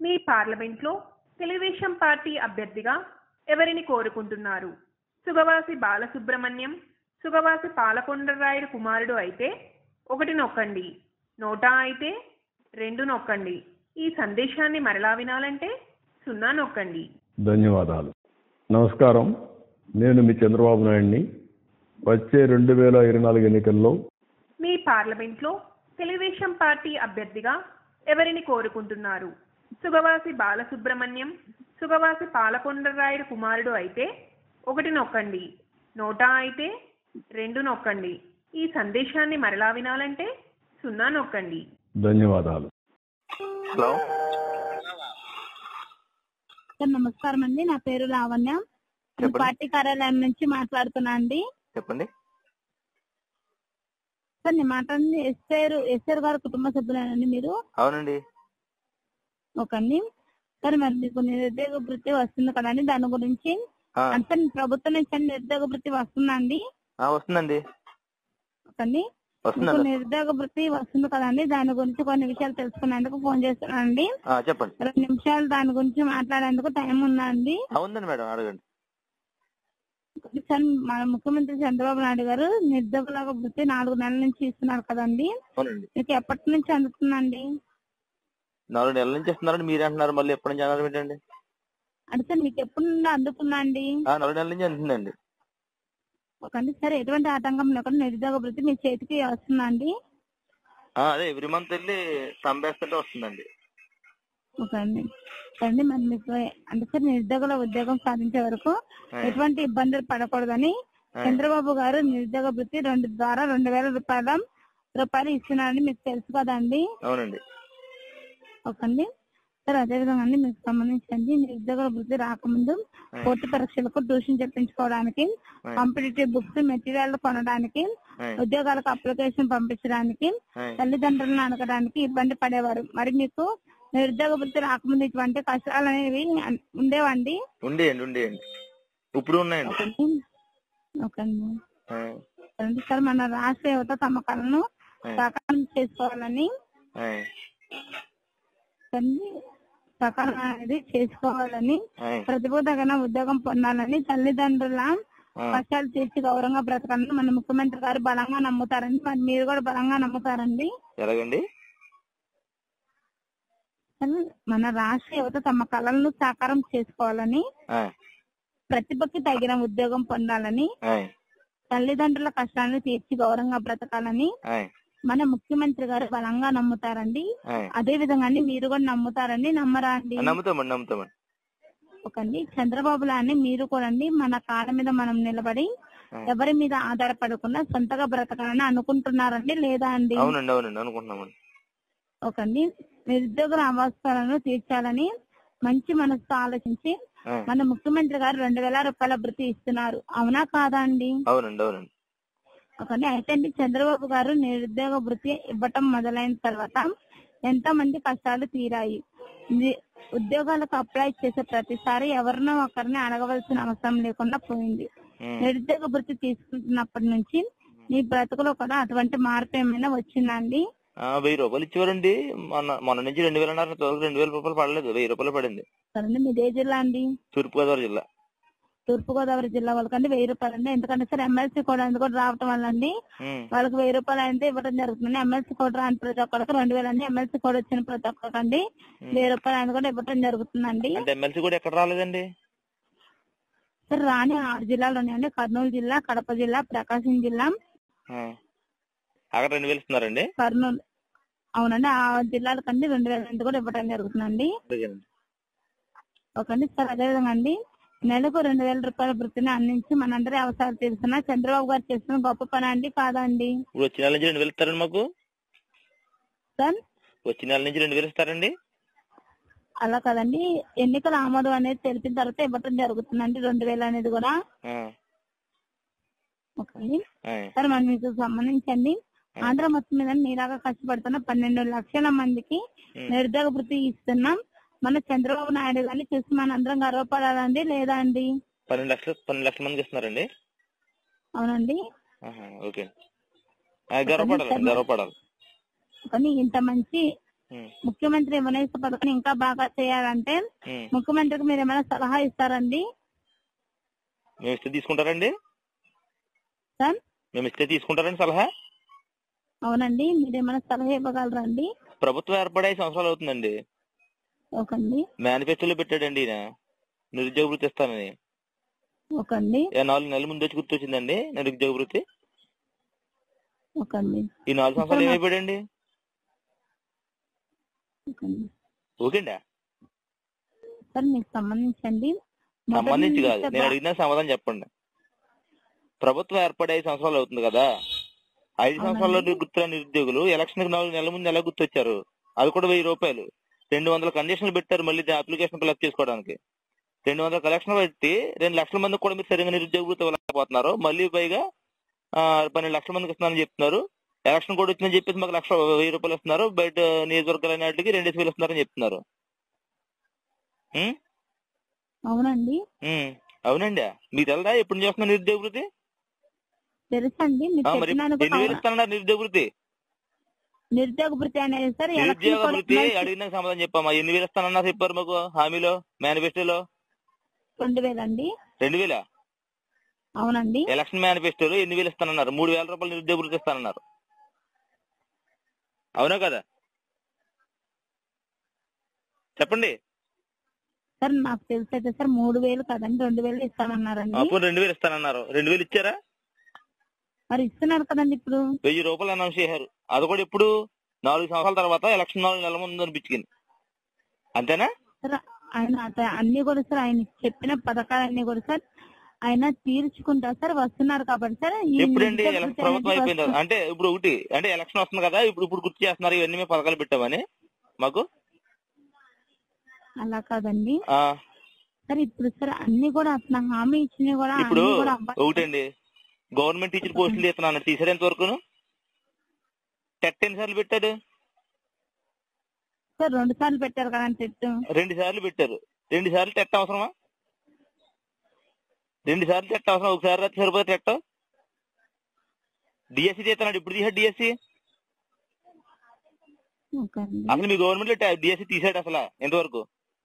మీ పార్లమెంట్లో తెలుగుదేశం పార్టీ అభ్యర్థిగా ఎవరిని కోరుకుంటున్నారు? సుగవాసి బాలసుబ్రహ్మణ్యం, సుగవాసి పాలకొండరాయుడు కుమారుడు అయితే 1 నొక్కండి, నోటా అయితే 2 నొక్కండి. ఈ సందేశాన్ని మరలా వినాలంటే 0 నొక్కండి. ధన్యవాదాలు. నమస్కారం, నేను మీ చంద్రబాబు నాయుడిని. వచ్చే 2024 ఎన్నికల్లో మీ పార్లమెంట్లో తెలుగుదేశం పార్టీ అభ్యర్థిగా ఎవరిని కోరుకుంటున్నారు? సుగవాసి బాలసుబ్రహ్మణ్యం, సుగవాసి పాలకొండరాయుడు కుమారుడు అయితే 1 నొక్కండి, నోటా అయితే 2 నొక్కండి. ఈ సందేశాన్ని మరలా వినాలంటే 0 నొక్కండి. ధన్యవాదాలు. హలో సార్, నమస్కారం అండి. నా పేరు లావణ్య. పార్టీ కార్యాలయం నుంచి మాట్లాడుతున్నా అండి. చెప్పండి సార్, నేను మాట్లాడింది ఎస్ఆర్ గారి కుటుంబ సభ్యులేనండి మీరు? అవునండి. ఓకండి. సార్, మరి మీకు నిరుద్యోగ వృత్తి వస్తుంది కదండి, దాని గురించి అంటే ప్రభుత్వం నుంచి నిరుద్యోగ వృత్తి వస్తుందండి? వస్తుందండి. ఓకండి. మీకు నిరుద్యోగ వృత్తి వస్తుంది కదండి, దాని గురించి కొన్ని విషయాలు తెలుసుకునేందుకు ఫోన్ చేస్తున్నానండి. చెప్పండి. 2 నిమిషాలు దాని గురించి మాట్లాడేందుకు టైం ఉందా అండి? అవునండి మేడం, అడగండి. సార్, మన ముఖ్యమంత్రి చంద్రబాబు నాయుడు గారు నిరుద్యోగుల వృత్తి 4 నెలల నుంచి ఇస్తున్నారు కదండి. అవునండి. మీకు ఎప్పటి నుంచి అందుతుందండి? 4 నెలల నుంచి ఇస్తున్నారండి. మీరు అంటున్నారు, మళ్ళీ ఎప్పటి నుంచి అన్నారు ఏంటండి? అంటే సార్, మీకు ఎప్పటి నుండి అందుతుందా అండి? 4 నెలల నుంచి అందుతుందండి. ఓకండి. సరే, ఎటువంటి ఆటంకం లేకుండా నిరుద్యోగ వృత్తి మీ చేతికి వస్తుందండి? అదే ఎవ్రీ మంత్ వెళ్ళి సంపేస్తుంటే వస్తుందండి. ఓకే అండి. అండి, మరి మీకు అంటే సార్, నిరుద్యోగుల ఉద్యోగం సాధించే వరకు ఎటువంటి ఇబ్బందులు పడకూడదని చంద్రబాబు గారు నిరుద్యోగ వృత్తి ద్వారా 2,000 రూపాయలు ఇస్తున్నారని మీకు తెలుసు కదండి. అవునండి. ఓకండి. సార్, అదేవిధంగా అండి, మీకు సంబంధించి నిరుద్యోగ వృత్తి రాకముందు పోటీ పరీక్షలకు ట్యూషన్ చెప్పించుకోవడానికి, కాంపిటేటివ్ బుక్స్ మెటీరియల్ కొనడానికి, ఉద్యోగాలకు అప్లికేషన్ పంపించడానికి, తల్లిదండ్రులను అడగడానికి ఇబ్బంది పడేవారు. మరి మీకు నిరుద్యోగ వృత్తి రాకముందు ఇటువంటి కష్టాలు అనేవి ఉండేవండి? ఉండేయండి. ఇప్పుడు ఉన్నాయండి. ఓకేండి. సార్, మన రాష్ట్ర యువత తమ కళను సాకారం చేసుకోవాలని సకాలం అనేది చేసుకోవాలని, ప్రతిభ తగిన ఉద్యోగం పొందాలని, తల్లిదండ్రుల కష్టాలు చేసి గౌరవంగా బ్రతకాలని మన ముఖ్యమంత్రి గారు బలంగా నమ్ముతారండి. మరి మీరు కూడా బలంగా నమ్ముతారండి? ఎలాగండి? మన రాష్ట్ర యువత తమ కళలను సాకారం చేసుకోవాలని, ప్రతిభకి తగిన ఉద్యోగం పొందాలని, తల్లిదండ్రుల కష్టాలను తీర్చి గౌరవంగా బ్రతకాలని మన ముఖ్యమంత్రి గారు బలంగా నమ్ముతారండి. అదే విధంగా మీరు కూడా నమ్ముతారండి, నమ్మరా అండి? నమ్ముతామండి. ఓకండి. చంద్రబాబు లాని మీరు కూడా మన కాళ్ళ మీద మనం నిలబడి ఎవరి మీద ఆధారపడకుండా సొంతగా బ్రతకాలని అనుకుంటున్నారండి, లేదా అండి? అవునండి, అనుకుంటున్నామండి. ఓకండి. నిరుద్యోగుల అవసరాలను తీర్చాలని మంచి మనసుతో ఆలోచించి మన ముఖ్యమంత్రి గారు 2,000 రూపాయల వృత్తి ఇస్తున్నారు. అవునా కాదా అండి? అవునండి. ఓకండి. అయితే అండి, చంద్రబాబు గారు నిరుద్యోగ వృత్తి ఇవ్వటం మొదలైన తర్వాత ఎంతో మంది కష్టాలు తీరాయి. ఉద్యోగాలకు అప్లై చేసే ప్రతిసారి ఎవరినో ఒకరిని అడగవలసిన అవసరం లేకుండా పోయింది. నిరుద్యోగ వృత్తి తీసుకుంటున్నప్పటి నుంచి మీ బ్రతుకులో కూడా అటువంటి మార్పు ఏమైనా వచ్చిందండి? 1000 రూపాయలు ఇచ్చేవారండి. మొన్న నుంచి 2,000 అన్నారు. 2,000 రూపాయలు పడలేదు, 1000 రూపాయలు పడింది. సరే, మీదే జిల్లా అండి? తూర్పుగోదావరి జిల్లా. తూర్పుగోదావరి జిల్లా వాళ్ళకండి 1000 రూపాయలు అండి. ఎందుకంటే సార్, ఎమ్మెల్సీ కూడా రావటం వల్ల అండి వాళ్ళకి 1000 రూపాయలు అయితే ఇవ్వడం జరుగుతుంది. ఎమ్మెల్సీ కోడ్ రాని ప్రతి ఒక్కరికి 2,000 అండి. ఎమ్మెల్సీ కోడ్ వచ్చిన ప్రతి ఒక్కరికి 1000 రూపాయలు అని కూడా ఇవ్వడం జరుగుతుందండి. ఎమ్మెల్సీ కూడా ఎక్కడ రాలేదండి సార్? రాని 6 జిల్లాలు ఉన్నాయండి. కర్నూలు జిల్లా, కడప జిల్లా, ప్రకాశం జిల్లా. అక్కడ 2,000 ఇస్తున్నారండి? కర్నూలు, అవునండి. ఆ జిల్లాల కండి 2,000 కూడా ఇవ్వడం జరుగుతుందండి. Okay sir. అదేవిధంగా అండి, నెలకు 2,000 రూపాయల వృత్తిని అందించి మనందరి అవసరాలు తీరుస్తున్న చంద్రబాబు గారు చేస్తున్న గొప్ప పని అండి, కాదా అండి? వచ్చే నెల నుంచి 2,000 ఇస్తారండి మాకు. సార్, వచ్చే నెల నుంచి 2,000 ఇస్తారండి? అలా కదండి, ఎన్నికల ఆమోదం అనేది తెలిపిన తర్వాత ఇవ్వటం జరుగుతుందండి 2,000 అనేది కూడా. ఓకే సార్, మరి మీకు సంబంధించండి ఆంధ్ర మొత్తం మీద మీలాగా కష్టపడుతున్న 12 లక్షల మందికి నిరుద్యోగ వృత్తి ఇస్తున్నాం. మన చంద్రబాబు నాయుడు గారిని చూసి మన అందరం గర్వపడాలండి, లేదా అండి? 12 లక్షల మందికి ఇస్తున్నారండి? అవునండి. ఓకే, గర్వపడాలి. కానీ ఇంత మంచి ముఖ్యమంత్రి వినయ్ పథకం ఇంకా బాగా చేయాలంటే ముఖ్యమంత్రికి మీరు ఏమైనా సలహా ఇస్తారండి? మేము ఇస్తే తీసుకుంటారండి? సార్ మేము ఇస్తే తీసుకుంటారండి సలహా? అవునండి, మీరు ఏమైనా సలహా ఇవ్వగలరా అండి? ప్రభుత్వం ఏర్పడే 5 సంవత్సరాలు అవుతుందండి. ఓకండి. మేనిఫెస్టోలో పెట్టాడండి ఈయన నిరుద్యోగ వృత్తి ఇస్తానని. ఓకండి. 4 నెలల ముందు వచ్చి గుర్తొచ్చిందండి నిరుద్యోగ వృత్తి. ఓకండి. ఈ 4 సంవత్సరాలు ఏమైపోయాడండి? ఓకేండా? సార్ మీకు సంబంధించి కాదు, నేను అడిగిన సమాధానం చెప్పండి. ప్రభుత్వం ఏర్పడి 5 సంవత్సరాలు అవుతుంది కదా, 5 సంవత్సరాల్లో గుర్తున్న నిరుద్యోగులు ఎలక్షన్ 4 నెలల ముందు ఎలా గుర్తొచ్చారు? అది కూడా 1000 రూపాయలు. 200 కండిషన్లు పెట్టారు మళ్ళీ అప్లికేషన్ ఫిల్అప్ చేసుకోవడానికి. 200 కలెక్షన్ పెట్టి 2 లక్షల మందికి కూడా మీరు సరిగ్గా నిరుద్యోగ వృత్తి ఇవ్వలేకపోతున్నారు. మళ్ళీ పైగా 12 లక్షల మందికి ఇస్తున్నారని చెప్తున్నారు. ఎలక్షన్ కూడా వచ్చిందని చెప్పేసి మాకు 1000 రూపాయలు ఇస్తున్నారు. బయట నియోజకవర్గాలు వాటికి 2000 ఇస్తున్నారని చెప్తున్నారు. అవునండి. అవునండి. మీకు తెలదా ఎప్పుడు చేస్తున్నారు నిరుద్యోగ వృత్తి? తెలుసండి. 8,000 ఇస్తున్నారు నిరుద్యోగ వృత్తి. నిరుద్యోగ వృత్తి అనేది సార్ నిరుద్యోగ వృత్తి అడిగిన సమాధానం చెప్పమ్మా. 8,000 ఇస్తానన్నారు చెప్పారు మాకు హామీలో, మేనిఫెస్టోలో. 2,000 అండి. 2,000? అవునండి. ఎలక్షన్ మేనిఫెస్టోలో 8,000 ఇస్తానన్నారు. 3,000 రూపాయలు నిరుద్యోగ వృత్తి ఇస్తానన్నారు. అవునా కదా? చెప్పండి. సార్ నాకు తెలిసి అయితే సార్ 3,000 కదండి, 2,000 ఇస్తానన్నారండి. అప్పుడు 2,000 ఇస్తానన్నారు. 2,000 ఇచ్చారా? మరి ఇస్తున్నారు కదండి ఇప్పుడు. 1000 రూపాయలు అనౌన్స్ చేశారు. అది కూడా ఎప్పుడు? 4 సంవత్సరాల తర్వాత ఎలక్షన్ 4 నెలల ముందు అనిపించింది. అంతేనా? సార్ ఆయన అన్ని కూడా సార్ ఆయన చెప్పిన పథకాలన్నీ కూడా సార్ ఆయన తీర్చుకుంటారు సార్. వస్తున్నారు కాబట్టి సార్. ఎప్పుడండి ఎలక్షన్ ప్రభుత్వం అయిపోయింది? అంటే ఇప్పుడు ఒకటి అంటే ఎలక్షన్ వస్తుంది కదా, ఇప్పుడు గుర్తు చేస్తున్నారు ఇవన్నీ మేము పథకాలు పెట్టామని మాకు. అలా కాదండి సార్. ఇప్పుడు సార్ అన్ని కూడా అట్లా హామీ ఇచ్చినవి కూడా ఇప్పుడు ఒకటండి, గవర్నమెంట్ టీచర్ పోస్టులు తీస్తున్నాను తీసారు ఎంతవరకు? టెట్ ఎన్నిసార్లు పెట్టాడు సార్? 2 సార్లు పెట్టారు కదండి టెట్. 2 సార్లు పెట్టారు. 2 సార్లు టెట్ అవసరమా? 2 సార్లు టెట్ అవసరం? ఒకసారి రాత్రి సరిపోతే టెట్. డిఎస్సి చేస్తున్నాడు. ఇప్పుడు తీసాడు డిఎస్సి. అసలు మీ గవర్నమెంట్ లో డిఎస్సి తీసాడు అసలు ఎంతవరకు?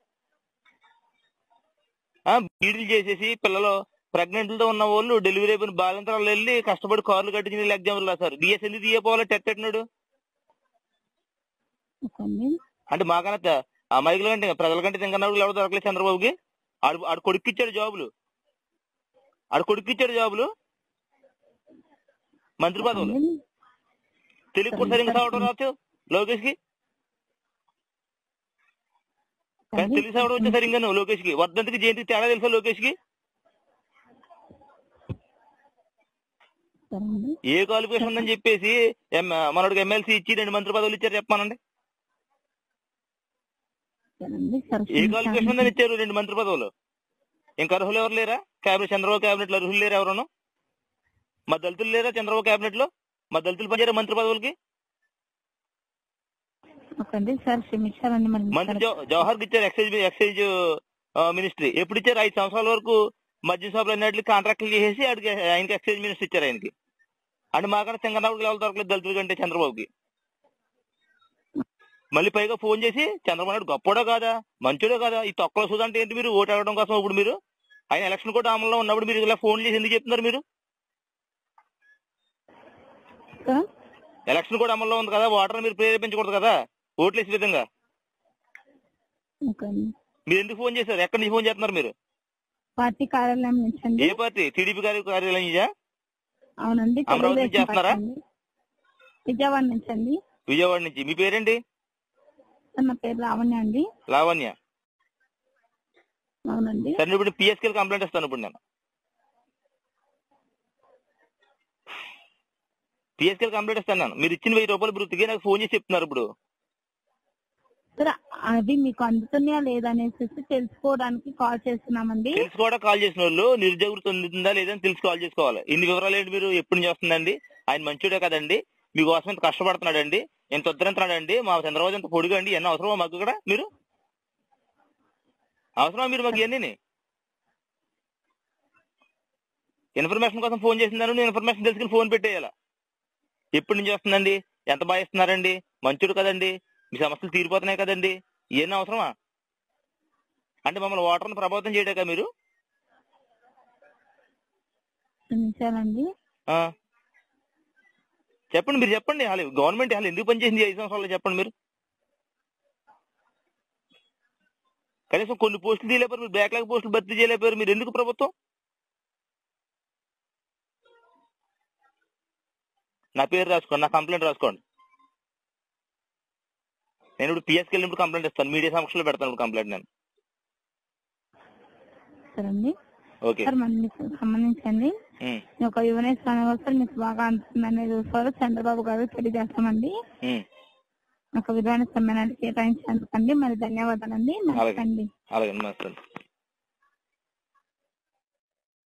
బీడీలు చేసేసి పిల్లలు ప్రెగ్నెంట్లతో ఉన్న వాళ్ళు డెలివరీ అయిపోయిన బాలింతరాలు వెళ్ళి కష్టపడి కార్లు కట్టించి ఎగ్జామ్లు రాశారు. డిఎస్సి ఎందుకు తీయపోవాలి? టెట్ పెట్టినాడు అంటే మాకన్నా అమాయకుల కంటే ప్రజల కంటే తింగన్నాడు ఎవరు దొరకలేదు చంద్రబాబుకి. ఆడు కొడుక్కిచ్చాడు జాబులు, మంత్రి పదవులు. తెలుగు కూడా సరిగ్గా చదవడం రావచ్చు లోకేష్ కి. కానీ తెలుగు చదవడం వచ్చే సరిగ్గా లోకేష్ కి. వర్ధంతికి జయంతికి తేడా తెలుసా లోకేష్ కి? ఏ క్వాలిఫికేషన్ ఉందని చెప్పేసి మనోడికి ఎమ్మెల్సీ ఇచ్చి 2 మంత్రి పదవులు ఇచ్చారు చెప్పానండి. ఏ క్వాలిఫికేషన్ ఉందని ఇచ్చారు 2 మంత్రి పదవులు? ఇంకా అర్హులు ఎవరు లేరా? చంద్రబాబు క్యాబినెట్ లో అర్హులు లేరు ఎవరును? మా దళితులు లేరా చంద్రబాబు క్యాబినెట్ లో? మా దళితులు పనిచేయరా మంత్రి పదవులకి? మంత్రి జవహర్ ఇచ్చారు ఎక్సైజ్ మినిస్ట్రీ. ఎప్పుడు ఇచ్చారు? 5 సంవత్సరాల వరకు మద్యం షాపులు అన్నిటికీ కాంట్రాక్టులు చేసేసి ఆయనకి ఎక్సైజ్ మినిస్టర్ ఇచ్చారు ఆయనకి. అంటే మాకన్నా చంద్రబాబుకి లెవెల్ దొరకలేదు దళితుల కంటే చంద్రబాబుకి. మళ్ళీ పైగా ఫోన్ చేసి చంద్రబాబు నాయుడు గొప్పడో కాదా మంచోడో కాదా ఈ తొక్కలో చూద్దా అంటే ఏంటి మీరు ఓటు అడగడం కోసం? ఇప్పుడు మీరు ఆయన ఎలక్షన్ కూడా అమల్లో ఉన్నప్పుడు మీరు ఇలా ఫోన్ చేసి ఎందుకు చెప్తున్నారు? మీరు ఎలక్షన్ కూడా అమల్లో ఉంది కదా, ఓటర్ మీరు ప్రేరేపించకూడదు కదా ఓట్లు వేసే విధంగా. మీరు ఎందుకు ఫోన్ చేశారు? ఎక్కడి నుంచి ఫోన్ చేస్తున్నారు మీరు? పార్టీ కార్యాలయం నుంచి. ఏ పార్టీ? టీడీపీ కార్యాలయం నుంచా? అవునండి. అమరావతి నుంచి చేస్తున్నారా? విజయవాడ నుంచి అండి. విజయవాడ నుంచి. మీ పేరేంటి? నా పేరు లావణ్య అండి. లావణ్య. అవునండి. సరే ఇప్పుడు పిఎస్కే కంప్లైంట్ ఇస్తాను. ఇప్పుడు నేను పిఎస్కే కంప్లైంట్ ఇస్తాను. మీరు ఇచ్చిన 1000 రూపాయలు వృత్తికి నాకు ఫోన్ చేసి చెప్తున్నారు. ఇప్పుడు అవి మీకు అందుతున్నాయా లేదనేసి తెలుసుకోవడానికి కాల్ చేస్తున్నామండి. తెలుసుకోవడానికి కాల్ చేసిన వాళ్ళు నిరుద్యోగ వృత్తి అందుతుందా లేదని తెలుసు కాల్ చేసుకోవాలి. ఇన్ని వివరాలు ఏంటి మీరు ఎప్పుడు నుంచి వస్తుందండి? ఆయన మంచోడే కదండి, మీకోసం ఇంత కష్టపడుతున్నాడండి, ఎంత ఉద్ధరించాడండి, మా చంద్రబాబు ఎంత పొడుగండి. ఎన్నో అవసరమా మాకు ఇక్కడ? మీరు అవసరమా మీరు మాకు ఇవన్నీ? ఇన్ఫర్మేషన్ కోసం ఫోన్ చేసిందని ఇన్ఫర్మేషన్ తెలుసుకుని ఫోన్ పెట్టేయాల. ఎప్పటి నుంచి వస్తుందండి? ఎంత బాగా ఇస్తున్నారండి? మంచోడు కదండి, మీ సమస్యలు తీరిపోతున్నాయి కదండి, ఏం అవసరమా? అంటే మమ్మల్ని ఓటర్ని ప్రభావితం చేయడాక మీరు? చెప్పండి, మీరు చెప్పండి. గవర్నమెంట్ ఎందుకు పనిచేసింది 5 సంవత్సరాల్లో చెప్పండి మీరు. కనీసం కొన్ని పోస్టులు తీయలేపారు, మీరు బ్యాక్లాగ్ పోస్టులు భర్తీ చేయలేపారు. మీరు ఎందుకు ప్రభుత్వం? నా పేరు రాసుకోండి, నా కంప్లైంట్ రాసుకోండి. నేను ఇప్పుడు పిఎస్కి వెళ్ళినప్పుడు కంప్లైంట్ ఇస్తాను, మీడియా సమక్షంలో పెడతాను ఇప్పుడు కంప్లైంట్ నేను. ఓకే సంబంధించండి ఒక యువనేష్ సార్ మీకు బాగా అందుతుందనేది సార్ చంద్రబాబు గారు తెలియజేస్తామండి. ఒక విధమైన సమయానికి కేటాయించినందుకండి మరి ధన్యవాదాలండి. అలాగే.